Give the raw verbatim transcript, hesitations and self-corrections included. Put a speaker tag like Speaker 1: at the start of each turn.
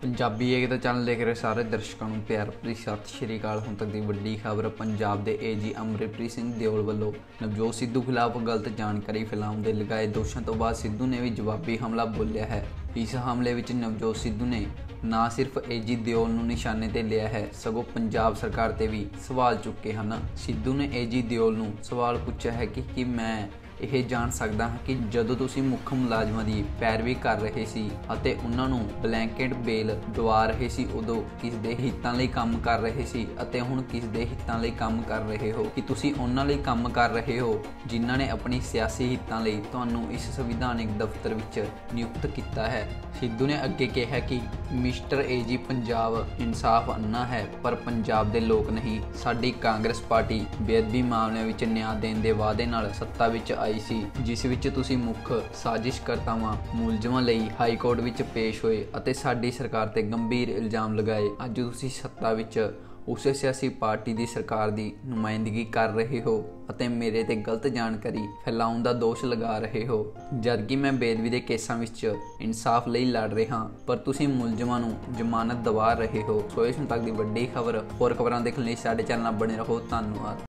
Speaker 1: पंजाबी एकता channel देख रहे सारे दर्शकों को प्यार भरी सत श्री अकाल। हुण तक की वड्डी खबर पंजाब के ए जी अमरितप्रीत सिंह दिओल वालों नवजोत सिद्धू खिलाफ गलत जानकारी फैलाने के लगाए दोषों तो बाद सिद्धू ने भी जवाबी हमला बोलिया है। इस हमले में नवजोत सिद्धू ने ना सिर्फ ए जी दिओल नूं निशाने ते लिया है सगों पंजाब सरकार ते भी सवाल चुके हैं। सिद्धू ने ए जी दिओल नूं सवाल पूछा है कि, कि मैं ਇਹ ਜਾਣ ਸਕਦਾ ਹਾਂ ਕਿ ਜਦੋਂ ਤੁਸੀਂ ਮੁੱਖ ਮੁਲਾਜ਼ਮਾਂ ਦੀ ਪੈਰਵੀ ਕਰ ਰਹੇ ਸੀ ਅਤੇ ਉਹਨਾਂ ਨੂੰ ਬਲੈਂਕਟ ਬੇਲ ਦਵਾ ਰਹੇ ਸੀ ਉਦੋਂ ਕਿਸ ਦੇ ਹਿੱਤਾਂ ਲਈ ਕੰਮ ਕਰ ਰਹੇ ਸੀ ਅਤੇ ਹੁਣ ਕਿਸ ਦੇ ਹਿੱਤਾਂ ਲਈ ਕੰਮ ਕਰ ਰਹੇ ਹੋ ਕਿ ਤੁਸੀਂ ਉਹਨਾਂ ਲਈ ਕੰਮ ਕਰ ਰਹੇ ਹੋ ਜਿਨ੍ਹਾਂ ਨੇ ਆਪਣੀ ਸਿਆਸੀ ਹਿੱਤਾਂ ਲਈ ਤੁਹਾਨੂੰ ਇਸ ਸੰਵਿਧਾਨਿਕ ਦਫ਼ਤਰ ਵਿੱਚ ਨਿਯੁਕਤ ਕੀਤਾ ਹੈ। ਸਿੱਧੂ ਨੇ ਅੱਗੇ ਕਿਹਾ ਕਿ ਮਿਸਟਰ ਏ ਜੀ ਪੰਜਾਬ ਇਨਸਾਫ ਅੰਨਾ ਹੈ ਪਰ ਪੰਜਾਬ ਦੇ ਲੋਕ ਨਹੀਂ। ਸਾਡੀ ਕਾਂਗਰਸ ਪਾਰਟੀ ਬੇਅਦਬੀ ਮਾਮਲਿਆਂ ਵਿੱਚ ਨਿਆਂ ਦੇਣ ਦੇ ਵਾਅਦੇ ਨਾਲ ਸੱਤਾ ਵਿੱਚ ਆਈ ਸੀ ਜਿਸ ਵਿੱਚ ਤੁਸੀਂ ਮੁੱਖ ਸਾਜ਼ਿਸ਼ਕਰਤਾਵਾਂ ਮੁਲਜ਼ਮਾਂ ਲਈ ਹਾਈ ਕੋਰਟ ਵਿੱਚ ਪੇਸ਼ ਹੋਏ ਅਤੇ ਸਾਡੀ ਸਰਕਾਰ ਤੇ ਗੰਭੀਰ ਇਲਜ਼ਾਮ ਲਗਾਏ। ਅੱਜ ਤੁਸੀਂ ਸੱਤਾ ਵਿੱਚ ਉਸੇ ਸਿਆਸੀ ਪਾਰਟੀ ਦੀ ਸਰਕਾਰ ਦੀ ਨੁਮਾਇੰਦਗੀ ਕਰ ਰਹੇ ਹੋ ਅਤੇ ਮੇਰੇ ਤੇ ਗਲਤ ਜਾਣਕਾਰੀ ਫੈਲਾਉਣ ਦਾ ਦੋਸ਼ ਲਗਾ ਰਹੇ ਹੋ ਜਦਕਿ ਮੈਂ ਬੇਅਦਬੀ ਦੇ ਕੇਸਾਂ ਵਿੱਚ ਇਨਸਾਫ ਲਈ ਲੜ ਰਿਹਾ ਪਰ ਤੁਸੀਂ ਮੁਲਜ਼ਮਾਂ ਨੂੰ ਜ਼ਮਾਨਤ ਦਿਵਾ ਰਹੇ ਹੋ। ਸੋ ਇਸ ਤੱਕ ਦੀ ਵੱਡੀ ਖਬਰ ਹੋਰ ਖਬਰਾਂ ਦੇਖਣ ਲਈ ਸਾਡੇ ਚੈਨਲ ਨਾਲ ਬਣੇ ਰਹੋ। ਧੰਨਵਾਦ।